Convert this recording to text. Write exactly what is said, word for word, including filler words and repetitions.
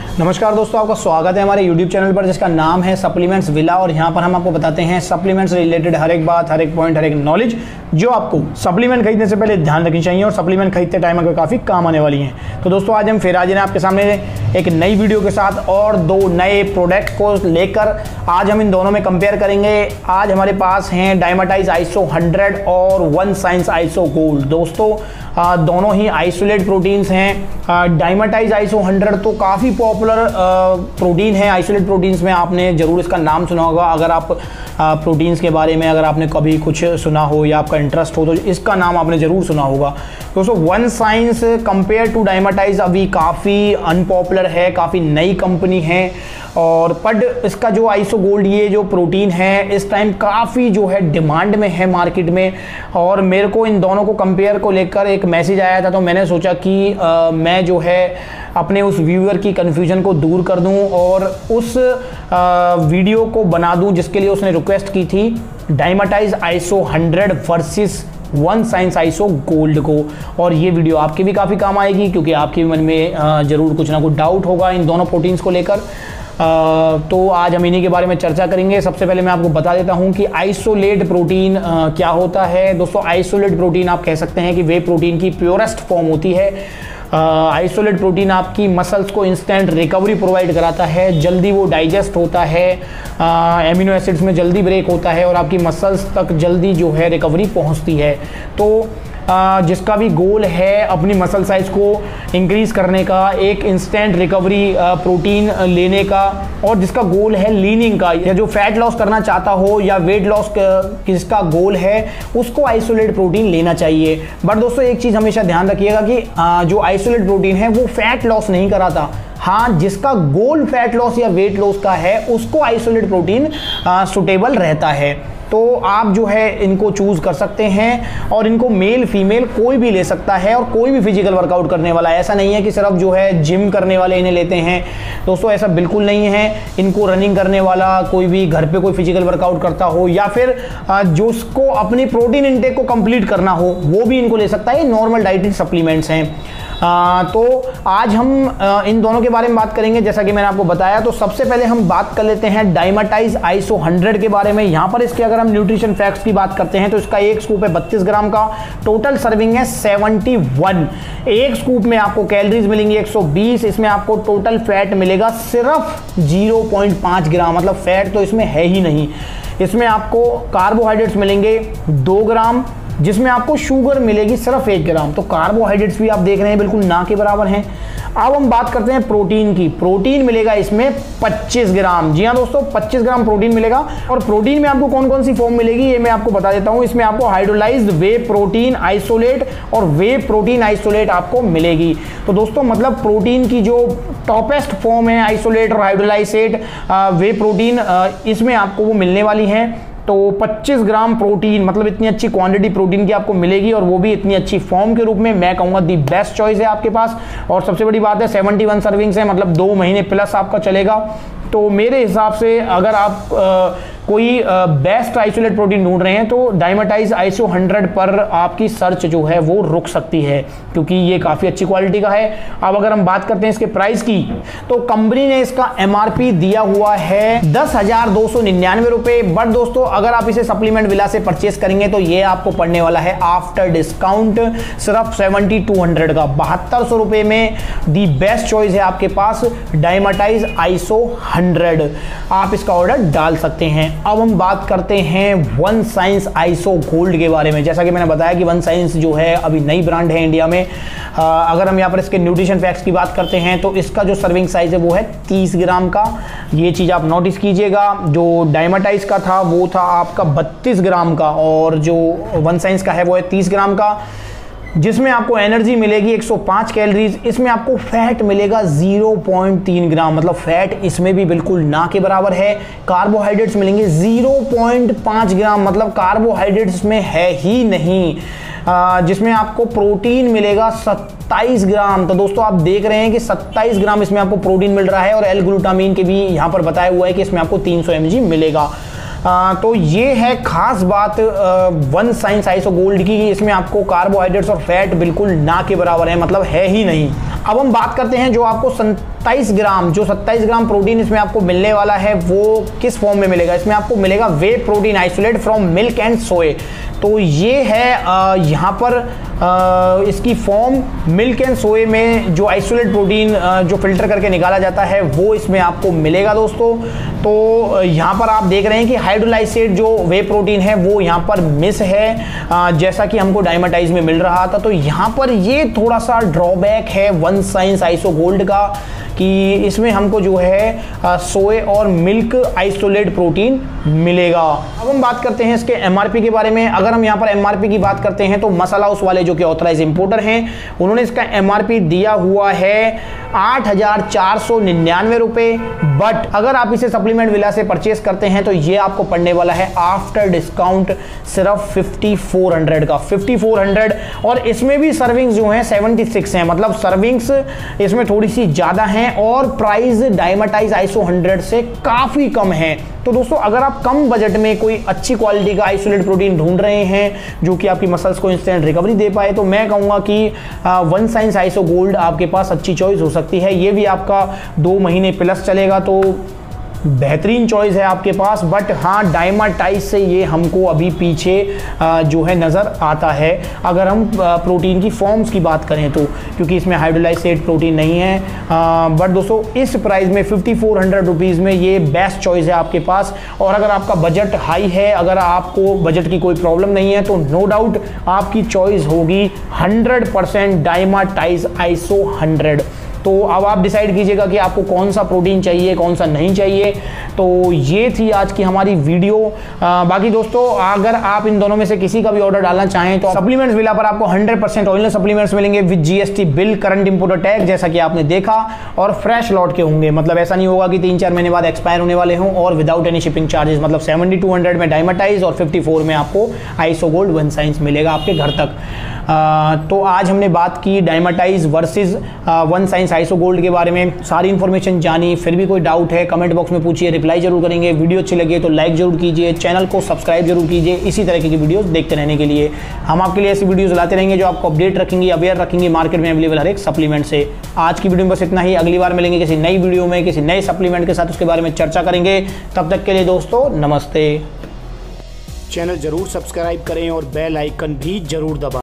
नमस्कार दोस्तों, आपका स्वागत है हमारे यूट्यूब चैनल पर जिसका नाम है सप्लीमेंट्स विला। और यहाँ पर हम आपको बताते हैं सप्लीमेंट्स रिलेटेड हर एक बात, हर एक पॉइंट, हर एक नॉलेज जो आपको सप्लीमेंट खरीदने से पहले ध्यान रखनी चाहिए और सप्लीमेंट खरीदते टाइम अगर काफ़ी काम आने वाली हैं। तो दोस्तों आज हम फिर आज आपके सामने एक नई वीडियो के साथ और दो नए प्रोडक्ट को लेकर आज हम इन दोनों में कंपेयर करेंगे। आज हमारे पास हैं डायमाटाइज आइसो हंड्रेड और वन साइंस आइसो गोल्ड। दोस्तों आ, दोनों ही आइसोलेट प्रोटीन्स हैं। डायमाटाइज आइसो हंड्रेड तो काफ़ी पॉपुलर प्रोटीन है। आइसोलेट प्रोटीन्स में आपने ज़रूर इसका नाम सुना होगा। अगर आप प्रोटीन्स के बारे में अगर आपने कभी कुछ सुना हो या आपका इंटरेस्ट हो तो इसका नाम आपने ज़रूर सुना होगा। दोस्तों one science compare to Dymatize अभी काफ़ी अनपॉपुलर है, काफ़ी नई कंपनी है। और बट इसका जो आइसो गोल्ड ये जो प्रोटीन है इस टाइम काफ़ी जो है डिमांड में है मार्केट में। और मेरे को इन दोनों को कंपेयर को लेकर एक मैसेज आया था, तो मैंने सोचा कि आ, मैं जो है अपने उस व्यूअर की कन्फ्यूजन को दूर कर दूं और उस आ, वीडियो को बना दूं जिसके लिए उसने रिक्वेस्ट की थी, Dymatize iso hundred versus one science iso gold को। और ये वीडियो आपके भी काफ़ी काम आएगी क्योंकि आपके मन में ज़रूर कुछ ना कुछ डाउट होगा इन दोनों प्रोटीन्स को लेकर। Uh, तो आज हम इन्हीं के बारे में चर्चा करेंगे। सबसे पहले मैं आपको बता देता हूं कि आइसोलेट प्रोटीन uh, क्या होता है। दोस्तों आइसोलेट प्रोटीन आप कह सकते हैं कि वे प्रोटीन की प्योरेस्ट फॉर्म होती है। आइसोलेट uh, प्रोटीन आपकी मसल्स को इंस्टेंट रिकवरी प्रोवाइड कराता है, जल्दी वो डाइजेस्ट होता है, एमिनो uh, एसिड्स में जल्दी ब्रेक होता है और आपकी मसल्स तक जल्दी जो है रिकवरी पहुंचती है। तो Uh, जिसका भी गोल है अपनी मसल साइज को इंक्रीज करने का, एक इंस्टेंट रिकवरी प्रोटीन लेने का, और जिसका गोल है लीनिंग का, या जो फैट लॉस करना चाहता हो या वेट लॉस किसका गोल है उसको आइसोलेट प्रोटीन लेना चाहिए। बट दोस्तों एक चीज़ हमेशा ध्यान रखिएगा कि uh, जो आइसोलेट प्रोटीन है वो फैट लॉस नहीं कराता। हाँ, जिसका गोल फैट लॉस या वेट लॉस का है उसको आइसोलेट प्रोटीन सुटेबल रहता है। तो आप जो है इनको चूज़ कर सकते हैं और इनको मेल फीमेल कोई भी ले सकता है और कोई भी फिजिकल वर्कआउट करने वाला। ऐसा नहीं है कि सिर्फ जो है जिम करने वाले इन्हें लेते हैं। दोस्तों ऐसा बिल्कुल नहीं है। इनको रनिंग करने वाला, कोई भी घर पे कोई फिजिकल वर्कआउट करता हो या फिर जो उसको अपनी प्रोटीन इंटेक को कंप्लीट करना हो वो भी इनको ले सकता है। नॉर्मल डाइटरी सप्लीमेंट्स हैं। आ, तो आज हम आ, इन दोनों के बारे में बात करेंगे जैसा कि मैंने आपको बताया। तो सबसे पहले हम बात कर लेते हैं डायमाटाइज आइसो हंड्रेड के बारे में। यहाँ पर इसके अगर हम न्यूट्रिशन फैक्ट्स की बात करते हैं तो इसका एक स्कूप है बत्तीस ग्राम का, टोटल सर्विंग है इकहत्तर। एक स्कूप में आपको कैलोरीज मिलेंगी एक सौ बीस, इसमें आपको टोटल फैट मिलेगा सिर्फ ज़ीरो पॉइंट पाँच ग्राम, मतलब फैट तो इसमें है ही नहीं। इसमें आपको कार्बोहाइड्रेट्स मिलेंगे दो ग्राम, जिसमें आपको शुगर मिलेगी सिर्फ एक ग्राम। तो कार्बोहाइड्रेट्स भी आप देख रहे हैं बिल्कुल ना के बराबर हैं। अब हम बात करते हैं प्रोटीन की। प्रोटीन मिलेगा इसमें पच्चीस ग्राम। जी हाँ दोस्तों, पच्चीस ग्राम प्रोटीन मिलेगा। और प्रोटीन में आपको कौन कौन सी फॉर्म मिलेगी ये मैं आपको बता देता हूं। इसमें आपको हाइड्रोलाइज्ड वे प्रोटीन आइसोलेट और वे प्रोटीन आइसोलेट आपको मिलेगी। तो दोस्तों मतलब प्रोटीन की जो टॉपेस्ट फॉर्म है आइसोलेट और हाइड्रोलाइसेट वे प्रोटीन, इसमें आपको वो मिलने वाली है। तो पच्चीस ग्राम प्रोटीन मतलब इतनी अच्छी क्वांटिटी प्रोटीन की आपको मिलेगी और वो भी इतनी अच्छी फॉर्म के रूप में। मैं कहूँगा दी बेस्ट चॉइस है आपके पास। और सबसे बड़ी बात है इकहत्तर सर्विंग्स है, मतलब दो महीने प्लस आपका चलेगा। तो मेरे हिसाब से अगर आप आ, कोई बेस्ट आइसोलेट प्रोटीन ढूंढ रहे हैं तो डायमाटाइज आइसो हंड्रेड पर आपकी सर्च जो है वो रुक सकती है क्योंकि ये काफ़ी अच्छी क्वालिटी का है। अब अगर हम बात करते हैं इसके प्राइस की तो कंपनी ने इसका एमआरपी दिया हुआ है दस हजार दो सौ निन्यानवे रुपये। बट दोस्तों अगर आप इसे सप्लीमेंट विला से परचेस करेंगे तो ये आपको पड़ने वाला है आफ्टर डिस्काउंट सिर्फ सेवेंटी टू हंड्रेड का, बहत्तर सौ रुपये में दी बेस्ट चॉइस है आपके पास डायमाटाइज आइसो हंड्रेड। आप इसका ऑर्डर डाल सकते हैं। अब हम बात करते हैं वन साइंस आइसो गोल्ड के बारे में। जैसा कि मैंने बताया कि वन साइंस जो है अभी नई ब्रांड है इंडिया में। आ, अगर हम यहाँ पर इसके न्यूट्रिशन फैक्ट्स की बात करते हैं तो इसका जो सर्विंग साइज है वो है तीस ग्राम का। ये चीज़ आप नोटिस कीजिएगा। जो डायमाटाइज का था वो था आपका बत्तीस ग्राम का और जो वन साइंस का है वो है तीस ग्राम का, जिसमें आपको एनर्जी मिलेगी एक सौ पाँच कैलोरीज। इसमें आपको फैट मिलेगा ज़ीरो पॉइंट तीन ग्राम, मतलब फैट इसमें भी बिल्कुल ना के बराबर है। कार्बोहाइड्रेट्स मिलेंगे ज़ीरो पॉइंट पाँच ग्राम, मतलब कार्बोहाइड्रेट्स इसमें है ही नहीं। आ, जिसमें आपको प्रोटीन मिलेगा सत्ताईस ग्राम। तो दोस्तों आप देख रहे हैं कि सत्ताईस ग्राम इसमें आपको प्रोटीन मिल रहा है और एल ग्लूटामीन के भी यहाँ पर बताया हुआ है कि इसमें आपको तीन सौ एम जी मिलेगा। आ, तो ये है खास बात वन साइंस आइसो गोल्ड की, इसमें आपको कार्बोहाइड्रेट्स और फैट बिल्कुल ना के बराबर है, मतलब है ही नहीं। अब हम बात करते हैं जो आपको सत्ताईस ग्राम जो सत्ताईस ग्राम प्रोटीन इसमें आपको मिलने वाला है वो किस फॉर्म में मिलेगा। इसमें आपको मिलेगा whey protein isolate from milk and soy. तो ये है यहाँ पर आ, इसकी फॉर्म मिल्क एंड सोए में जो आइसोलेट प्रोटीन आ, जो फिल्टर करके निकाला जाता है वो इसमें आपको मिलेगा दोस्तों। तो यहाँ पर आप देख रहे हैं कि हाइड्रोलाइसेट जो वे प्रोटीन है वो यहाँ पर मिस है, आ, जैसा कि हमको डायमाटाइज में मिल रहा था। तो यहाँ पर ये थोड़ा सा ड्रॉबैक है वन साइंस आइसो गोल्ड का कि इसमें हमको जो है सोए और मिल्क आइसोलेट प्रोटीन मिलेगा। अब हम बात करते हैं इसके एमआरपी के बारे में। अगर हम यहाँ पर एमआरपी की बात करते हैं तो मसाला हाउस वाले जो कि ऑथराइज इंपोर्टर हैं उन्होंने इसका एमआरपी दिया हुआ है आठ हजार चार सौ निन्यानवे रुपए। बट अगर आप इसे सप्लीमेंट विला से परचेस करते हैं तो ये आपको पड़ने वाला है आफ्टर डिस्काउंट सिर्फ फिफ्टी फोर हंड्रेड का फिफ्टी फोर हंड्रेड। और इसमें भी सर्विंग्स जो हैं सेवेंटी सिक्स हैं, मतलब सर्विंग्स इसमें थोड़ी सी ज़्यादा हैं और प्राइस डायमाटाइज आइसो हंड्रेड से काफ़ी कम है। तो दोस्तों अगर आप कम बजट में कोई अच्छी क्वालिटी का आइसोलेट प्रोटीन ढूंढ रहे हैं जो कि आपकी मसल्स को इंस्टेंट रिकवरी दे पाए तो मैं कहूँगा कि वन साइंस आइसो गोल्ड आपके पास अच्छी चॉइस हो सकती है। ये भी आपका दो महीने प्लस चलेगा तो बेहतरीन चॉइस है आपके पास। बट हाँ डायमाटाइज से ये हमको अभी पीछे जो है नज़र आता है अगर हम प्रोटीन की फॉर्म्स की बात करें तो, क्योंकि इसमें हाइड्रोलाइसेट प्रोटीन नहीं है। बट दोस्तों इस प्राइस में फिफ्टी फोर हंड्रेड रुपीज़ में ये बेस्ट चॉइस है आपके पास। और अगर आपका बजट हाई है, अगर आपको बजट की कोई प्रॉब्लम नहीं है तो नो डाउट आपकी चॉइस होगी hundred percent Dymatize iso hundred. तो अब आप डिसाइड कीजिएगा कि आपको कौन सा प्रोटीन चाहिए कौन सा नहीं चाहिए। तो ये थी आज की हमारी वीडियो। आ, बाकी दोस्तों अगर आप इन दोनों में से किसी का भी ऑर्डर डालना चाहें तो सप्लीमेंट्स विला पर आपको हंड्रेड परसेंट ओरिजिनल सप्लीमेंट्स मिलेंगे with GST bill, current importer tag जैसा कि आपने देखा, और फ्रेश लॉट के होंगे। मतलब ऐसा नहीं होगा कि तीन चार महीने बाद एक्सपायर होने वाले हों, और विदाउट एनी शिपिंग चार्जेस। मतलब सेवेंटी टू हंड्रेड में डायमाटाइज और फिफ्टी फोर में आपको आइसो गोल्ड वन साइंस मिलेगा आपके घर तक। आ, तो आज हमने बात की Dymatize versus one science iso gold के बारे में, सारी इन्फॉर्मेशन जानी। फिर भी कोई डाउट है कमेंट बॉक्स में पूछिए, रिप्लाई जरूर करेंगे। वीडियो अच्छी लगे तो लाइक जरूर कीजिए, चैनल को सब्सक्राइब जरूर कीजिए इसी तरह की वीडियोस देखते रहने के लिए। हम आपके लिए ऐसी वीडियोस लाते रहेंगे जो आपको अपडेट रखेंगे, अवेयर रखेंगे मार्केट में अवेलेबल हर एक सप्लीमेंट से। आज की वीडियो में बस इतना ही। अगली बार मिलेंगे किसी नई वीडियो में किसी नए सप्लीमेंट के साथ, उसके बारे में चर्चा करेंगे। तब तक के लिए दोस्तों नमस्ते। चैनल जरूर सब्सक्राइब करें और बेल आइकन भी जरूर दबाएं।